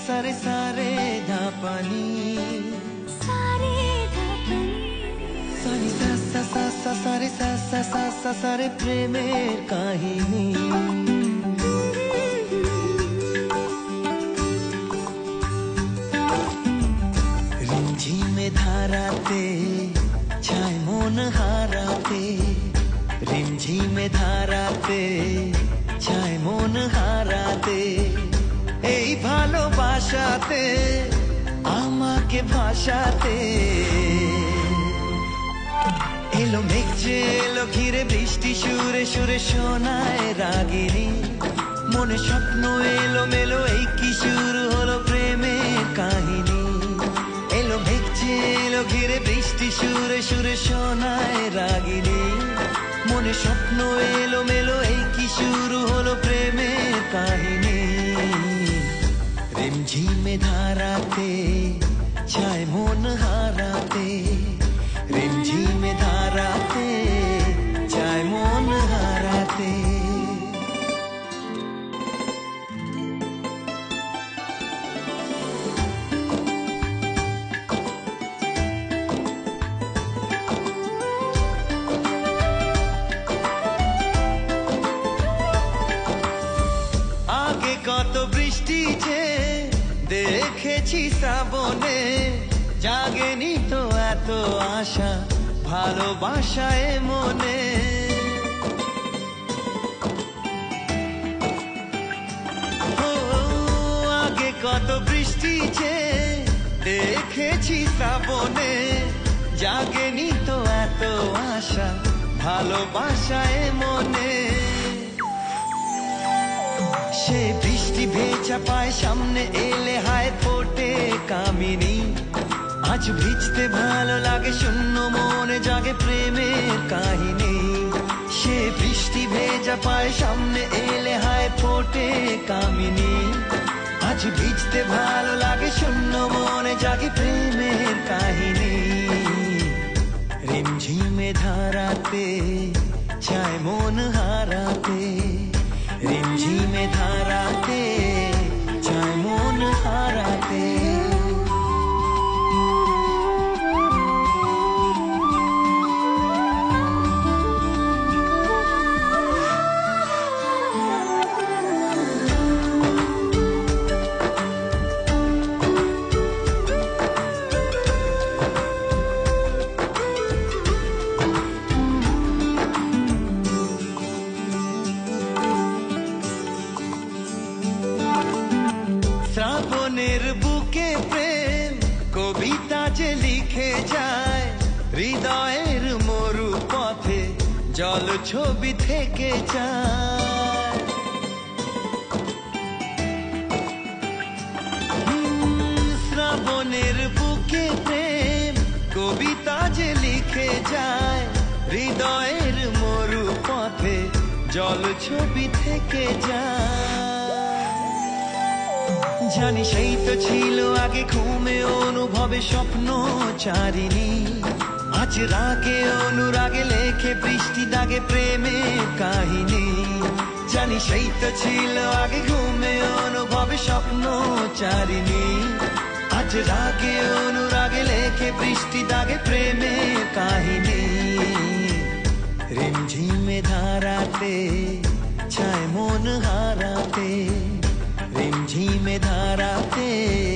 সারে সারে ধাপানি সানি সা সা সা সা সারে সা সা সা সা সারে প্রেমের কাহিনী রিমঝিমে ধারাতে ছায় মন হারাতে রিমঝিমে ধারাতে ছায় মন হারাতে এই ভালোবাসাতে আমাকে ভাসাতে এলো মেঘ যে এলো ঘিরে বৃষ্টি সুরে সুরে শোনায় রাগিনী মনে স্বপ্ন এলো মেলো এই কি শুরু হলো প্রেমের কাহিনী এলো মেঘ যে এলো ঘিরে বৃষ্টি সুরে সুরে শোনায় রাগিনী মনে স্বপ্ন এলো মেলো এই কি শুরু হলো প্রেমের কাহিনী রিমঝিমে ধারাতে ছায় মন হারাতে রিমঝিমে ধারাতে ছায় মন হারাতে আগে কত বৃষ্টি যে দেখেছি শ্রাবণে জাগেনি তো এত আশা ভালোবাসায় মনে ও আগে কত বৃষ্টি যে দেখেছি শ্রাবণে জাগেনি তো এত আশা ভালোবাসায় মনে সে বৃষ্টি ভেজা পায় সামনে এলে হায় ফোটে কামিনী আজ ভিজতে ভালো লাগে শূন্য মনে জাগে প্রেমের কাহিনী সে বৃষ্টি ভেজা পায় সামনে এলে হায় ফোটে কামিনী আজ ভিজতে ভালো লাগে শূন্য মনে জাগে প্রেমের কাহিনী রিমঝিমে ধারাতে ছায় মন হারাতে রিমঝিমে ধারাতে ছায় মন হারাতে শ্রাবণের বুকে প্রেম কবিতা যে লিখে যায় হৃদয়ের মরু পথে জল ছবি থেকে যায় শ্রাবণের বুকে প্রেম কবিতা যে লিখে যায় হৃদয়ের মরু পথে জল ছবি থেকে যায় জানি সেই তো ছিল আগে ঘুমে অনুভবে স্বপ্ন চারিণী আজ রাগে অনুরাগে লেখে বৃষ্টি দাগে প্রেমের কাহিনী জানি সেই তো ছিল আগে ঘুমে অনুভবে স্বপ্ন চারিণী আজ রাগে অনুরাগে লেখে বৃষ্টি দাগে প্রেমের কাহিনী রিমঝিমে ধারাতে ছায় মন হারাতে রিমঝিমে ধারাতে